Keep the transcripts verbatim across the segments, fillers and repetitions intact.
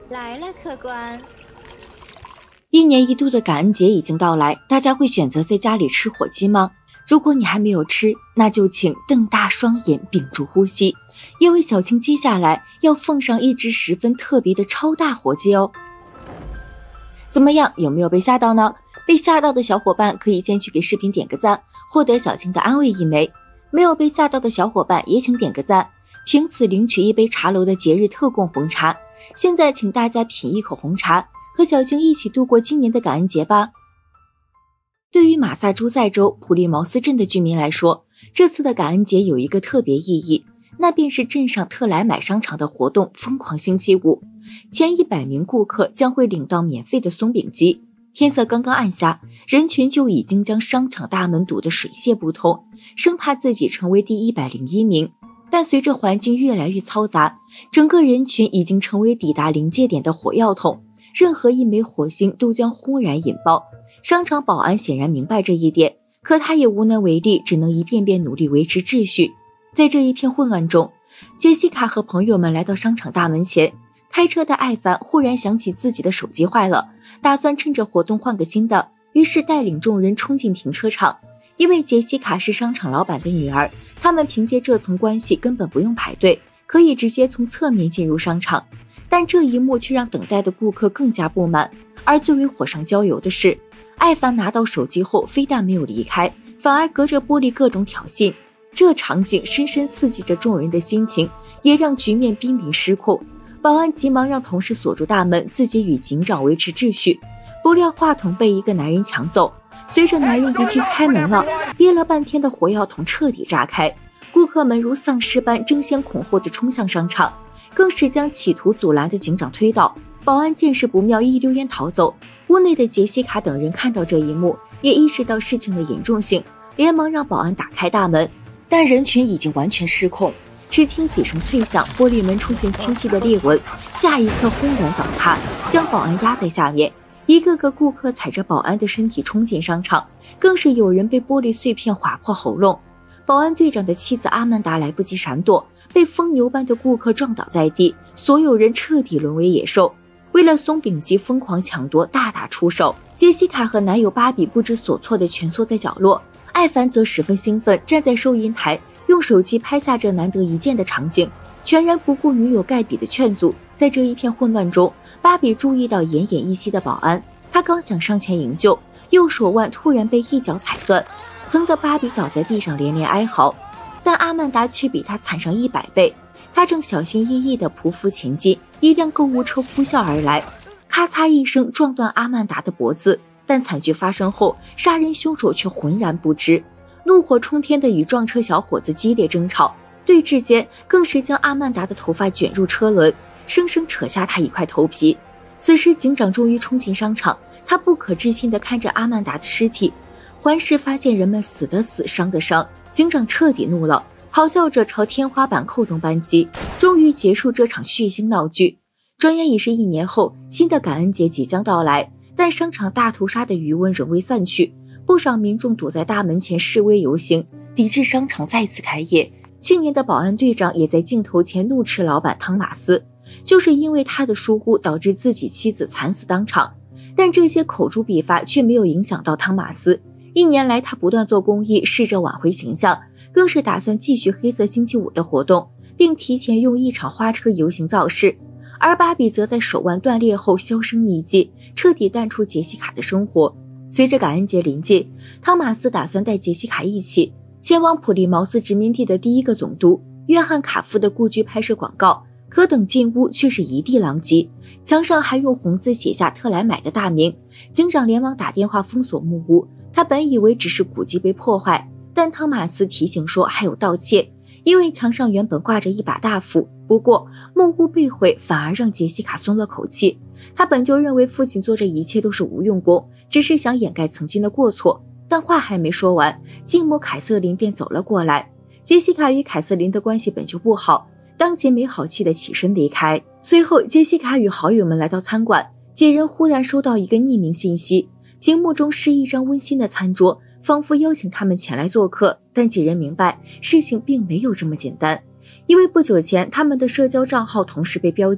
来了，客官。 一年一度的感恩节已经到来，大家会选择在家里吃火鸡吗？如果你还没有吃，那就请瞪大双眼，屏住呼吸，因为小青接下来要奉上一只十分特别的超大火鸡哦。怎么样，有没有被吓到呢？被吓到的小伙伴可以先去给视频点个赞，获得小青的安慰一枚。没有被吓到的小伙伴也请点个赞，凭此领取一杯茶楼的节日特供红茶。现在请大家品一口红茶，和小青一起度过今年的感恩节吧。对于马萨诸塞州普利茅斯镇的居民来说，这次的感恩节有一个特别意义，那便是镇上特莱买商场的活动疯狂星期五，前一百名顾客将会领到免费的松饼机。天色刚刚暗下，人群就已经将商场大门堵得水泄不通，生怕自己成为第一百零一名。但随着环境越来越嘈杂，整个人群已经成为抵达临界点的火药桶，任何一枚火星都将轰然引爆。商场保安显然明白这一点，可他也无能为力，只能一遍遍努力维持秩序。在这一片混乱中，杰西卡和朋友们来到商场大门前，开车的艾凡忽然想起自己的手机坏了，打算趁着活动换个新的，于是带领众人冲进停车场。因为杰西卡是商场老板的女儿，他们凭借这层关系根本不用排队，可以直接从侧面进入商场。但这一幕却让等待的顾客更加不满，而最为火上浇油的是，艾凡拿到手机后非但没有离开，反而隔着玻璃各种挑衅。这场景深深刺激着众人的心情，也让局面濒临失控。保安急忙让同事锁住大门，自己与警长维持秩序。不料话筒被一个男人抢走，随着男人一句开门了，憋了半天的火药桶彻底炸开，顾客们如丧尸般争先恐后地冲向商场，更是将企图阻拦的警长推倒。保安见势不妙，一溜烟逃走。屋内的杰西卡等人看到这一幕，也意识到事情的严重性，连忙让保安打开大门，但人群已经完全失控。只听几声脆响，玻璃门出现清晰的裂纹，下一刻轰然倒塌，将保安压在下面。一个个顾客踩着保安的身体冲进商场，更是有人被玻璃碎片划破喉咙。保安队长的妻子阿曼达来不及闪躲，被疯牛般的顾客撞倒在地，所有人彻底沦为野兽。为了松饼机疯狂抢夺，大打出手。杰西卡和男友芭比不知所措地蜷缩在角落，艾凡则十分兴奋，站在收银台用手机拍下这难得一见的场景，全然不顾女友盖比的劝阻。在这一片混乱中，芭比注意到奄奄一息的保安，她刚想上前营救，右手腕突然被一脚踩断，疼得芭比倒在地上连连哀嚎。但阿曼达却比她惨上一百倍，她正小心翼翼地匍匐前进，一辆购物车呼啸而来，咔嚓一声撞断阿曼达的脖子。但惨剧发生后，杀人凶手却浑然不知，怒火冲天的与撞车小伙子激烈争吵，对峙间更是将阿曼达的头发卷入车轮，生生扯下他一块头皮。此时警长终于冲进商场，他不可置信地看着阿曼达的尸体，环视发现人们死的死，伤的伤，警长彻底怒了，咆哮着朝天花板扣动扳机，终于结束这场血腥闹剧。转眼已是一年后，新的感恩节即将到来，但商场大屠杀的余温仍未散去，不少民众堵在大门前示威游行，抵制商场再次开业。去年的保安队长也在镜头前怒斥老板汤马斯，就是因为他的疏忽导致自己妻子惨死当场。但这些口诛笔伐却没有影响到汤马斯，一年来他不断做公益，试着挽回形象，更是打算继续黑色星期五的活动，并提前用一场花车游行造势。而芭比则在手腕断裂后销声匿迹，彻底淡出杰西卡的生活。随着感恩节临近，汤马斯打算带杰西卡一起前往普利茅斯殖民地的第一个总督约翰卡夫的故居拍摄广告，可等进屋却是一地狼藉，墙上还用红字写下特莱买的大名。警长连忙打电话封锁木屋，他本以为只是古迹被破坏，但汤马斯提醒说还有盗窃，因为墙上原本挂着一把大斧。不过木屋被毁反而让杰西卡松了口气，他本就认为父亲做这一切都是无用功，只是想掩盖曾经的过错。但话还没说完，继母凯瑟琳便走了过来。杰西卡与凯瑟琳的关系本就不好，当即没好气地起身离开。随后杰西卡与好友们来到餐馆，几人忽然收到一个匿名信息，屏幕中是一张温馨的餐桌，仿佛邀请他们前来做客。但几人明白事情并没有这么简单，因为不久前他们的社交账号同时被标记，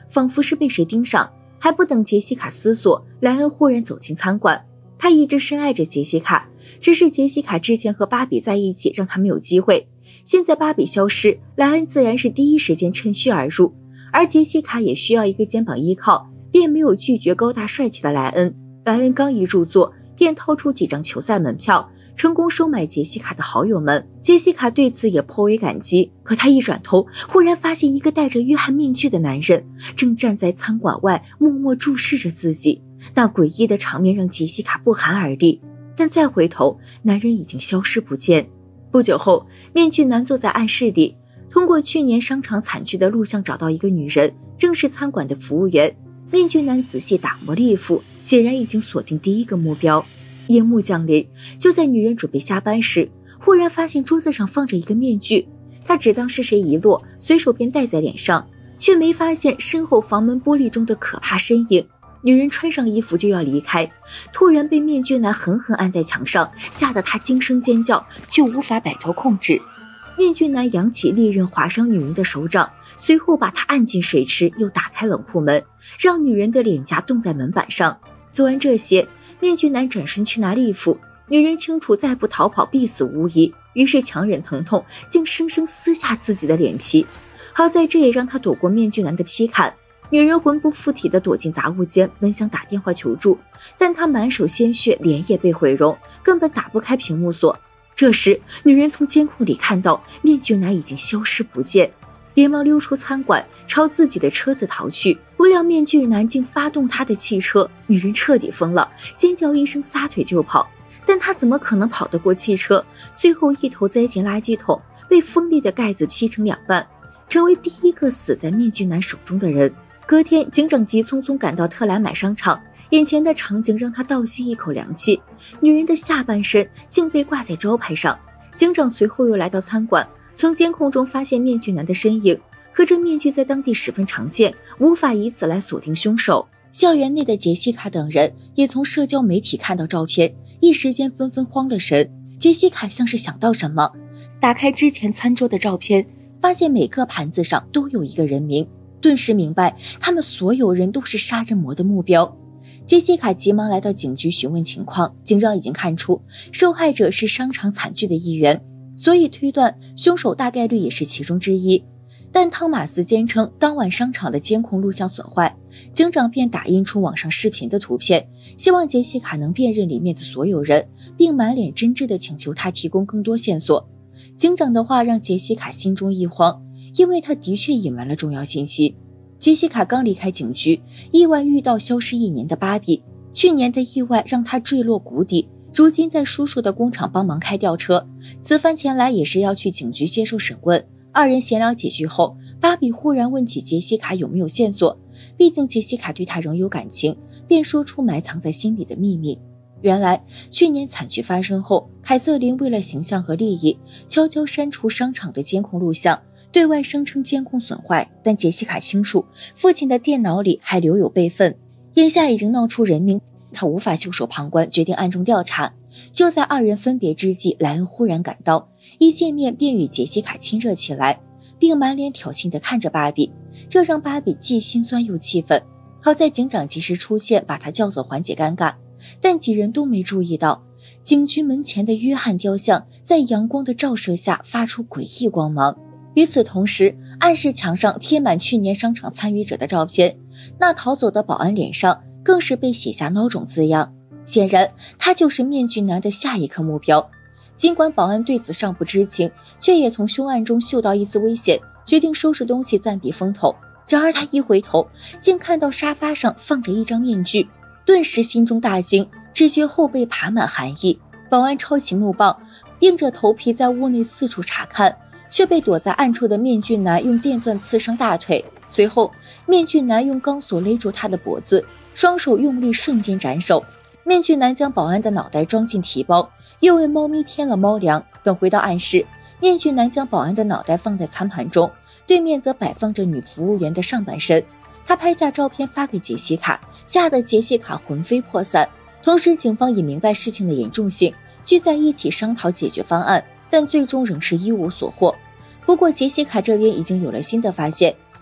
仿佛是被谁盯上。还不等杰西卡思索，莱恩忽然走进餐馆。他一直深爱着杰西卡，只是杰西卡之前和芭比在一起，让他没有机会。现在芭比消失，莱恩自然是第一时间趁虚而入，而杰西卡也需要一个肩膀依靠，便没有拒绝高大帅气的莱恩。莱恩刚一入座，便掏出几张球赛门票，成功收买杰西卡的好友们。杰西卡对此也颇为感激，可他一转头，忽然发现一个戴着约翰面具的男人正站在餐馆外默默注视着自己。那诡异的场面让杰西卡不寒而栗，但再回头，男人已经消失不见。不久后，面具男坐在暗室里，通过去年商场惨剧的录像找到一个女人，正是餐馆的服务员。面具男仔细打磨利服，显然已经锁定第一个目标。夜幕降临，就在女人准备下班时，忽然发现桌子上放着一个面具，她只当是谁遗落，随手便戴在脸上，却没发现身后房门玻璃中的可怕身影。女人穿上衣服就要离开，突然被面具男狠狠按在墙上，吓得她惊声尖叫，却无法摆脱控制。面具男扬起利刃划伤女人的手掌，随后把她按进水池，又打开冷库门，让女人的脸颊冻在门板上。做完这些，面具男转身去拿利斧，女人清楚再不逃跑必死无疑，于是强忍疼痛，竟生生撕下自己的脸皮。好在这也让她躲过面具男的劈砍。女人魂不附体地躲进杂物间，本想打电话求助，但她满手鲜血，脸也被毁容，根本打不开屏幕锁。这时，女人从监控里看到面具男已经消失不见，连忙溜出餐馆，朝自己的车子逃去。不料面具男竟发动他的汽车，女人彻底疯了，尖叫一声，撒腿就跑。但她怎么可能跑得过汽车？最后一头栽进垃圾桶，被锋利的盖子劈成两半，成为第一个死在面具男手中的人。隔天，警长急匆匆赶到特兰买商场，眼前的场景让他倒吸一口凉气。女人的下半身竟被挂在招牌上。警长随后又来到餐馆，从监控中发现面具男的身影，可这面具在当地十分常见，无法以此来锁定凶手。校园内的杰西卡等人也从社交媒体看到照片，一时间纷纷慌了神。杰西卡像是想到什么，打开之前餐桌的照片，发现每个盘子上都有一个人名，顿时明白他们所有人都是杀人魔的目标。杰西卡急忙来到警局询问情况，警长已经看出受害者是商场惨剧的一员，所以推断凶手大概率也是其中之一。但汤马斯坚称当晚商场的监控录像损坏，警长便打印出网上视频的图片，希望杰西卡能辨认里面的所有人，并满脸真挚地请求他提供更多线索。警长的话让杰西卡心中一慌，因为他的确隐瞒了重要信息。杰西卡刚离开警局，意外遇到消失一年的芭比，去年的意外让他坠落谷底，如今在叔叔的工厂帮忙开吊车，此番前来也是要去警局接受审问。二人闲聊几句后，芭比忽然问起杰西卡有没有线索，毕竟杰西卡对他仍有感情，便说出埋藏在心里的秘密。原来去年惨剧发生后，凯瑟琳为了形象和利益，悄悄删除商场的监控录像，对外声称监控损坏，但杰西卡清楚父亲的电脑里还留有备份，眼下已经闹出人命，他无法袖手旁观，决定暗中调查。就在二人分别之际，莱恩忽然赶到，一见面便与杰西卡亲热起来，并满脸挑衅地看着芭比，这让芭比既心酸又气愤。好在警长及时出现，把他叫走缓解尴尬，但几人都没注意到警局门前的约翰雕像在阳光的照射下发出诡异光芒。与此同时，暗室墙上贴满去年商场参与者的照片，那逃走的保安脸上更是被写下孬种字样，显然他就是面具男的下一个目标。尽管保安对此尚不知情，却也从凶案中嗅到一丝危险，决定收拾东西暂避风头。然而他一回头，竟看到沙发上放着一张面具，顿时心中大惊，只觉后背爬满寒意。保安抄起木棒，硬着头皮在屋内四处查看，却被躲在暗处的面具男用电钻刺伤大腿。随后面具男用钢索勒住他的脖子，双手用力瞬间斩首。面具男将保安的脑袋装进提包，又为猫咪添了猫粮。等回到暗室，面具男将保安的脑袋放在餐盘中，对面则摆放着女服务员的上半身。他拍下照片发给杰西卡，吓得杰西卡魂飞魄散。同时警方也明白事情的严重性，聚在一起商讨解决方案，但最终仍是一无所获。不过杰西卡这边已经有了新的发现，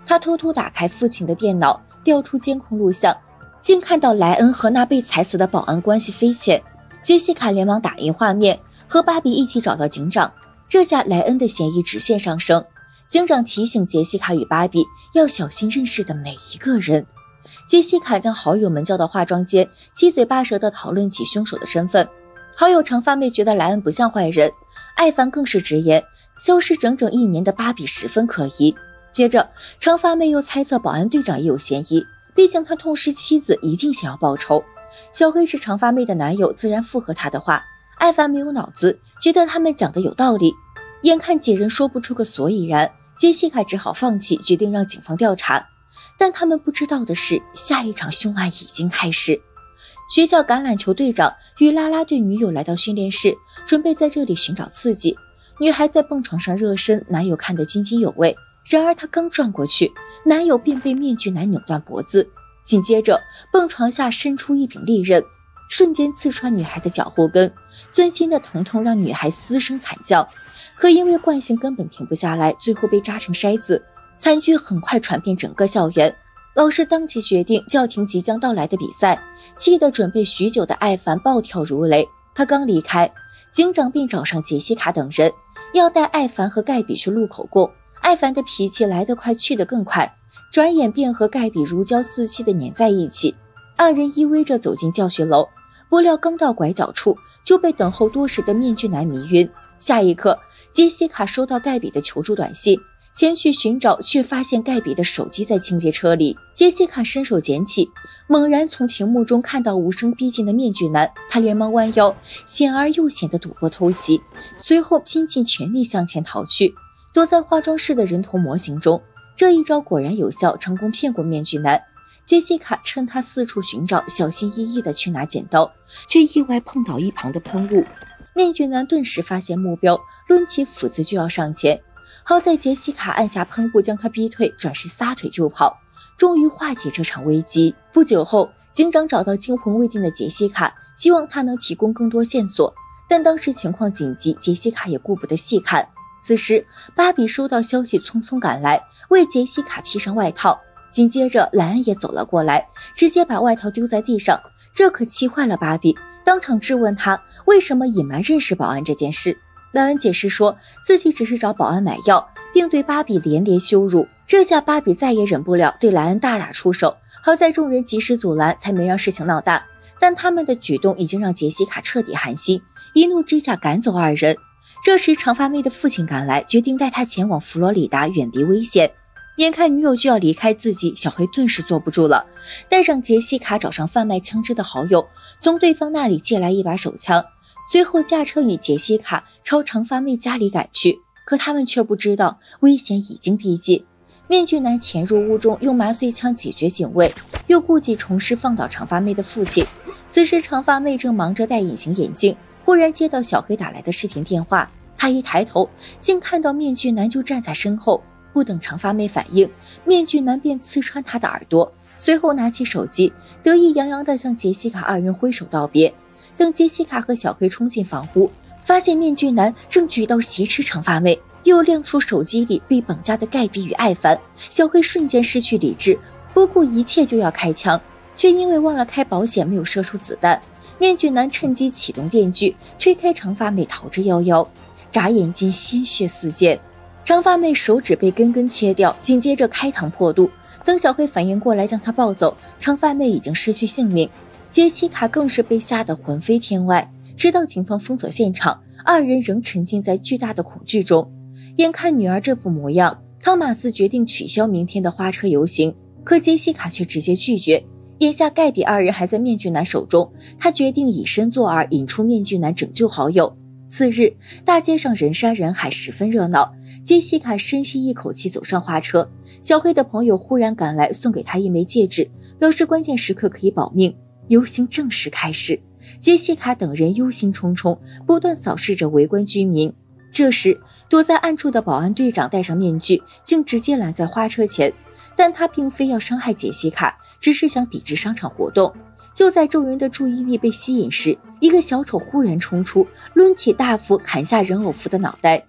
他偷偷打开父亲的电脑，调出监控录像，竟看到莱恩和那被踩死的保安关系匪浅。杰西卡连忙打印画面，和芭比一起找到警长。这下莱恩的嫌疑直线上升。警长提醒杰西卡与芭比要小心认识的每一个人。杰西卡将好友们叫到化妆间，七嘴八舌地讨论起凶手的身份。好友长发妹觉得莱恩不像坏人，艾凡更是直言消失整整一年的芭比十分可疑。接着长发妹又猜测保安队长也有嫌疑，毕竟他痛失妻子，一定想要报仇。小黑是长发妹的男友，自然附和他的话。艾凡没有脑子，觉得他们讲的有道理。眼看几人说不出个所以然，杰西卡只好放弃，决定让警方调查。但他们不知道的是，下一场凶案已经开始。学校橄榄球队长与啦啦队女友来到训练室，准备在这里寻找刺激。女孩在蹦床上热身，男友看得津津有味。然而她刚转过去，男友便被面具男扭断脖子，紧接着蹦床下伸出一柄利刃，瞬间刺穿女孩的脚后跟，钻心的疼痛让女孩嘶声惨叫。可因为惯性根本停不下来，最后被扎成筛子。惨剧很快传遍整个校园，老师当即决定叫停即将到来的比赛。气得准备许久的艾凡暴跳如雷，他刚离开，警长便找上杰西卡等人，要带艾凡和盖比去录口供。艾凡的脾气来得快去得更快，转眼便和盖比如胶似漆地粘在一起。二人依偎着走进教学楼，不料刚到拐角处就被等候多时的面具男迷晕。下一刻，杰西卡收到盖比的求助短信，前去寻找，却发现盖比的手机在清洁车里。杰西卡伸手捡起，猛然从屏幕中看到无声逼近的面具男，他连忙弯腰，险而又险地躲过偷袭，随后拼尽全力向前逃去，躲在化妆室的人头模型中。这一招果然有效，成功骗过面具男。杰西卡趁他四处寻找，小心翼翼地去拿剪刀，却意外碰倒一旁的喷雾。面具男顿时发现目标，抡起斧子就要上前。好在杰西卡按下喷雾将他逼退，转身撒腿就跑，终于化解这场危机。不久后，警长找到惊魂未定的杰西卡，希望他能提供更多线索，但当时情况紧急，杰西卡也顾不得细看。此时芭比收到消息匆匆赶来，为杰西卡披上外套。紧接着莱恩也走了过来，直接把外套丢在地上，这可气坏了芭比，当场质问他为什么隐瞒认识保安这件事。莱恩解释说自己只是找保安买药，并对芭比连连羞辱。这下芭比再也忍不了，对莱恩大打出手。好在众人及时阻拦，才没让事情闹大，但他们的举动已经让杰西卡彻底寒心，一怒之下赶走二人。这时长发妹的父亲赶来，决定带她前往佛罗里达，远离危险。眼看女友就要离开自己，小黑顿时坐不住了，带上杰西卡找上贩卖枪支的好友，从对方那里借来一把手枪，随后驾车与杰西卡朝长发妹家里赶去。可他们却不知道危险已经逼近。面具男潜入屋中，用麻醉枪解决警卫，又故技重施放倒长发妹的父亲。此时长发妹正忙着戴隐形眼镜，忽然接到小黑打来的视频电话，她一抬头竟看到面具男就站在身后。不等长发妹反应，面具男便刺穿她的耳朵，随后拿起手机，得意洋洋地向杰西卡二人挥手道别。等杰西卡和小黑冲进房屋，发现面具男正举刀挟持长发妹，又亮出手机里被绑架的盖比与艾凡。小黑瞬间失去理智，不顾一切就要开枪，却因为忘了开保险，没有射出子弹。面具男趁机启动电锯，推开长发妹逃之夭夭。眨眼间鲜血四溅，长发妹手指被根根切掉，紧接着开膛破肚。等小黑反应过来将她抱走，长发妹已经失去性命。杰西卡更是被吓得魂飞天外。直到警方封锁现场，二人仍沉浸在巨大的恐惧中。眼看女儿这副模样，汤马斯决定取消明天的花车游行，可杰西卡却直接拒绝。眼下盖比二人还在面具男手中，他决定以身作饵，引出面具男拯救好友。次日，大街上人山人海，十分热闹。杰西卡深吸一口气走上花车，小黑的朋友忽然赶来，送给他一枚戒指，表示关键时刻可以保命。游行正式开始，杰西卡等人忧心忡忡，不断扫视着围观居民。这时躲在暗处的保安队长戴上面具，竟直接拦在花车前，但他并非要伤害杰西卡，只是想抵制商场活动。就在众人的注意力被吸引时，一个小丑忽然冲出，抡起大斧砍下人偶服的脑袋。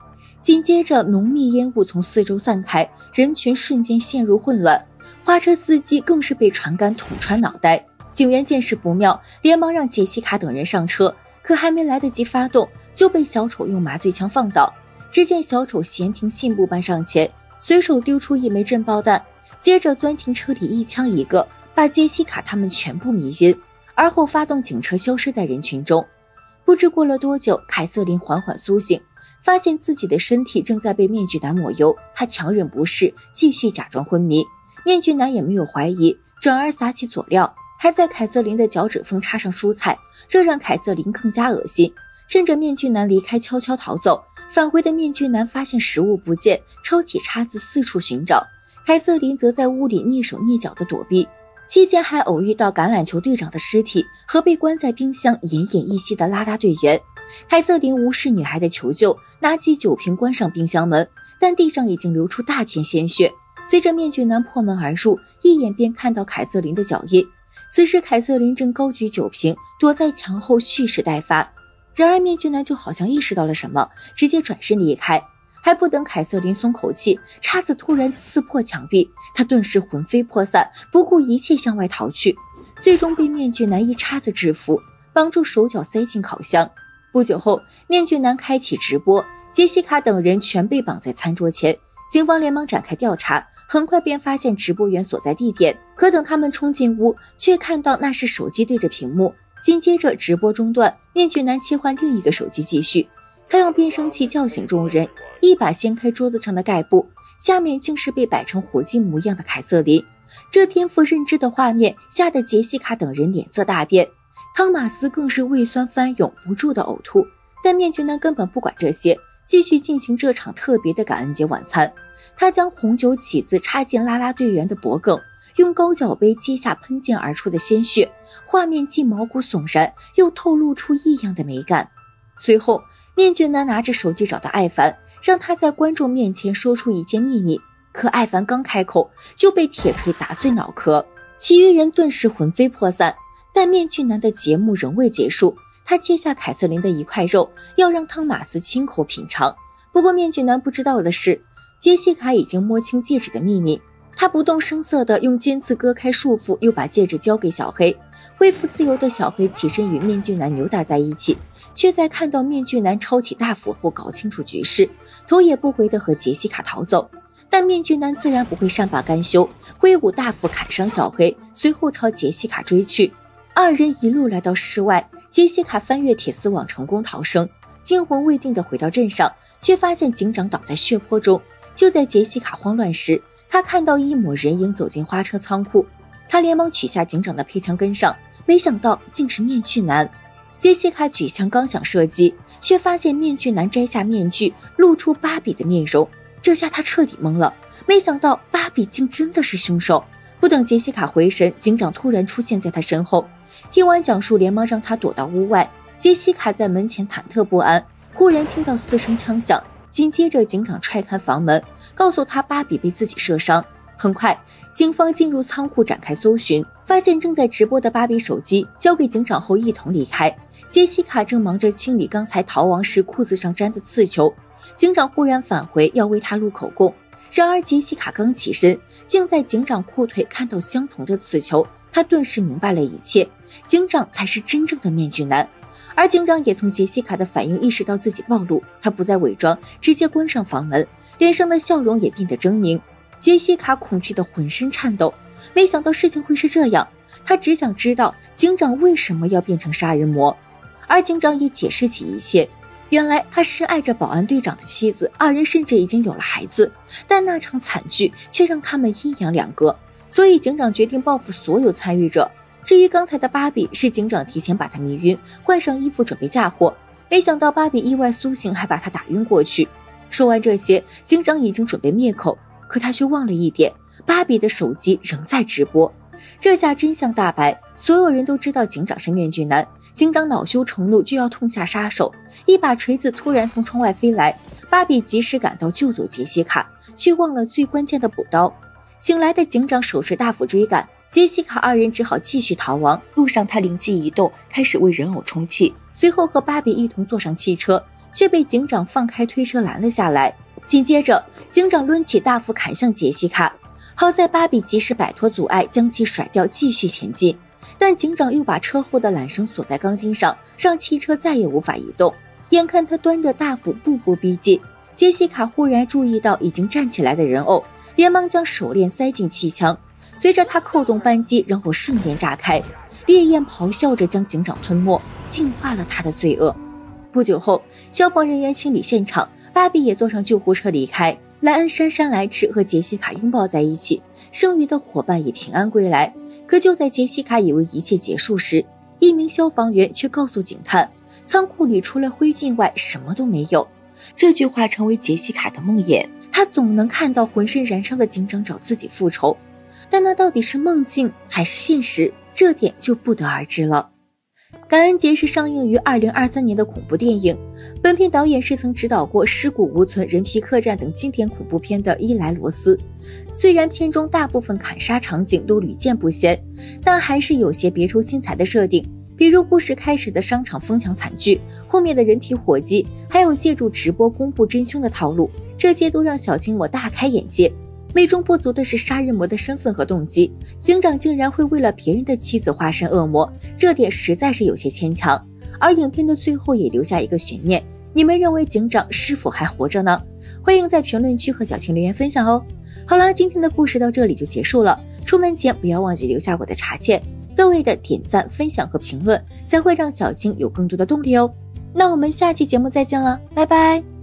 紧接着浓密烟雾从四周散开，人群瞬间陷入混乱，花车司机更是被船杆捅穿脑袋。警员见势不妙，连忙让杰西卡等人上车，可还没来得及发动，就被小丑用麻醉枪放倒。只见小丑闲庭信步般上前，随手丢出一枚震爆弹，接着钻进车里一枪一个，把杰西卡他们全部迷晕，而后发动警车消失在人群中。不知过了多久，凯瑟琳缓缓苏醒，发现自己的身体正在被面具男抹油，她强忍不适，继续假装昏迷。面具男也没有怀疑，转而撒起佐料，还在凯瑟琳的脚趾缝插上蔬菜，这让凯瑟琳更加恶心。趁着面具男离开悄悄逃走，返回的面具男发现食物不见，抄起叉子四处寻找，凯瑟琳则在屋里蹑手蹑脚的躲避，期间还偶遇到橄榄球队长的尸体和被关在冰箱奄奄一息的啦啦队员。凯瑟琳无视女孩的求救，拿起酒瓶关上冰箱门，但地上已经流出大片鲜血。随着面具男破门而入，一眼便看到凯瑟琳的脚印。此时凯瑟琳正高举酒瓶，躲在墙后蓄势待发。然而面具男就好像意识到了什么，直接转身离开。还不等凯瑟琳松口气，叉子突然刺破墙壁，他顿时魂飞魄散，不顾一切向外逃去，最终被面具男一叉子制服，绑住手脚塞进烤箱。不久后，面具男开启直播，杰西卡等人全被绑在餐桌前，警方连忙展开调查，很快便发现直播员所在地点。可等他们冲进屋，却看到那是手机对着屏幕，紧接着直播中断，面具男切换另一个手机继续。他用变声器叫醒众人，一把掀开桌子上的盖布，下面竟是被摆成火鸡模样的凯瑟琳。这天赋认知的画面吓得杰西卡等人脸色大变，汤马斯更是胃酸翻涌，不住的呕吐。但面具男根本不管这些，继续进行这场特别的感恩节晚餐。他将红酒起子插进啦啦队员的脖颈，用高脚杯接下喷溅而出的鲜血，画面既毛骨悚然，又透露出异样的美感。随后面具男拿着手机找到艾凡，让他在观众面前说出一件秘密，可艾凡刚开口就被铁锤砸碎脑壳，其余人顿时魂飞魄散。但面具男的节目仍未结束，他切下凯瑟琳的一块肉，要让汤马斯亲口品尝。不过面具男不知道的是，杰西卡已经摸清戒指的秘密。他不动声色地用尖刺割开束缚，又把戒指交给小黑。恢复自由的小黑起身与面具男扭打在一起，却在看到面具男抄起大斧后搞清楚局势，头也不回地和杰西卡逃走。但面具男自然不会善罢甘休，挥舞大斧砍伤小黑，随后朝杰西卡追去。二人一路来到室外，杰西卡翻越铁丝网成功逃生，惊魂未定地回到镇上，却发现警长倒在血泊中。就在杰西卡慌乱时，他看到一抹人影走进花车仓库，他连忙取下警长的配枪跟上，没想到竟是面具男。杰西卡举枪刚想射击，却发现面具男摘下面具，露出芭比的面容，这下他彻底懵了，没想到芭比竟真的是凶手。不等杰西卡回神，警长突然出现在他身后，听完讲述，连忙让他躲到屋外。杰西卡在门前忐忑不安，忽然听到四声枪响，紧接着警长踹开房门，告诉他芭比被自己射伤。很快警方进入仓库展开搜寻，发现正在直播的芭比手机，交给警长后一同离开。杰西卡正忙着清理刚才逃亡时裤子上沾的刺球，警长忽然返回要为他录口供，然而杰西卡刚起身，竟在警长裤腿看到相同的刺球，他顿时明白了一切，警长才是真正的面具男。而警长也从杰西卡的反应意识到自己暴露，他不再伪装，直接关上房门，脸上的笑容也变得狰狞。杰西卡恐惧得浑身颤抖，没想到事情会是这样，他只想知道警长为什么要变成杀人魔。而警长也解释起一切，原来他深爱着保安队长的妻子，二人甚至已经有了孩子，但那场惨剧却让他们阴阳两隔，所以警长决定报复所有参与者。至于刚才的芭比，是警长提前把她迷晕，换上衣服准备嫁祸，没想到芭比意外苏醒，还把她打晕过去。说完这些，警长已经准备灭口，可他却忘了一点，芭比的手机仍在直播。这下真相大白，所有人都知道警长是面具男。警长恼羞成怒，就要痛下杀手，一把锤子突然从窗外飞来，芭比及时赶到救走杰西卡，却忘了最关键的补刀。醒来的警长手持大斧追赶，杰西卡二人只好继续逃亡。路上他灵机一动，开始为人偶充气，随后和芭比一同坐上汽车， 却被警长放开推车拦了下来。紧接着，警长抡起大斧砍向杰西卡，好在芭比及时摆脱阻碍，将其甩掉，继续前进。但警长又把车后的缆绳锁在钢筋上，让汽车再也无法移动。眼看他端着大斧步步逼近，杰西卡忽然注意到已经站起来的人偶，连忙将手链塞进气枪，随着他扣动扳机，人偶瞬间炸开，烈焰咆哮着将警长吞没，净化了他的罪恶。不久后，消防人员清理现场，芭比也坐上救护车离开。莱恩姗姗来迟，和杰西卡拥抱在一起，剩余的伙伴也平安归来。可就在杰西卡以为一切结束时，一名消防员却告诉警探，仓库里除了灰烬外什么都没有。这句话成为杰西卡的梦魇，她总能看到浑身燃烧的警长找自己复仇，但那到底是梦境还是现实，这点就不得而知了。感恩节是上映于二零二三年的恐怖电影，本片导演是曾执导过《尸骨无存》《人皮客栈》等经典恐怖片的伊莱罗斯。虽然片中大部分砍杀场景都屡见不鲜，但还是有些别出心裁的设定，比如故事开始的商场疯抢惨剧，后面的人体火击，还有借助直播公布真凶的套路，这些都让小青魔大开眼界。美中不足的是杀人魔的身份和动机，警长竟然会为了别人的妻子化身恶魔，这点实在是有些牵强。而影片的最后也留下一个悬念，你们认为警长是否还活着呢？欢迎在评论区和小青留言分享哦。好了，今天的故事到这里就结束了，出门前不要忘记留下我的查签，各位的点赞、分享和评论才会让小青有更多的动力哦。那我们下期节目再见了，拜拜。